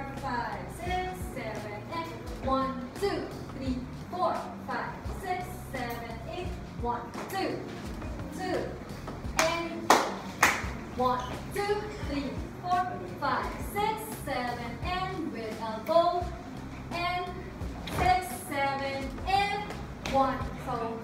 5, 6, 7, 8. 1, 2, 3, 4, 5, 6, 7, 8. 1, 2, 2, and 1, 2, 3, 4, 5, 6, 7, and with elbow, and 6, 7, and 1. So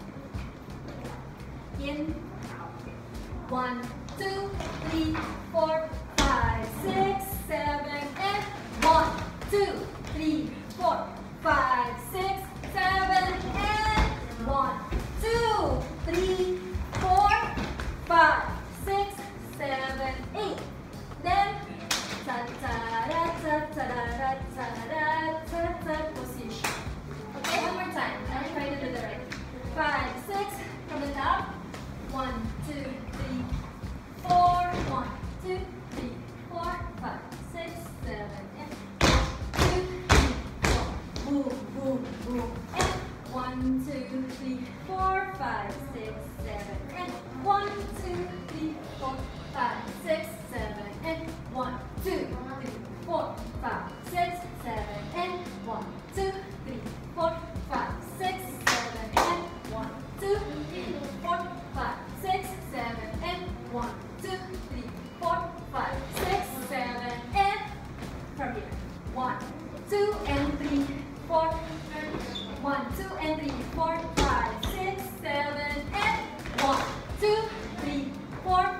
in 1, 2, 3, 4, 5, 6, 7, and 1, 2, 3, 4, 5, 6, 7, and 1, 2, 3, 4, 5, 6, 7, 8. Then position. Okay, one more time. Now try to do the right. 5, 6 from the top. 1, 2, 3, 4. 1, 2, 3, 4, 5, 6, 7, and 1, 2, 3, 4. Boom, boom, boom. And 1, 2, 3, 4, 5, 6, 7, and 1, 2, 3, 4, 5, 6, 7, and 1, 2, 3, 4, 5, 6, 7, and 1, 2, 3, 4, 5, 6, 7, and 1, 2, 3, 4, 5, 6, 7, and 1, 2, 3, 4, 5, 6, 7, and from here 1, 2, and 3, 4, 1, 2, and 3, 4, 5, 6, 7, and 1, 2, 3, 4,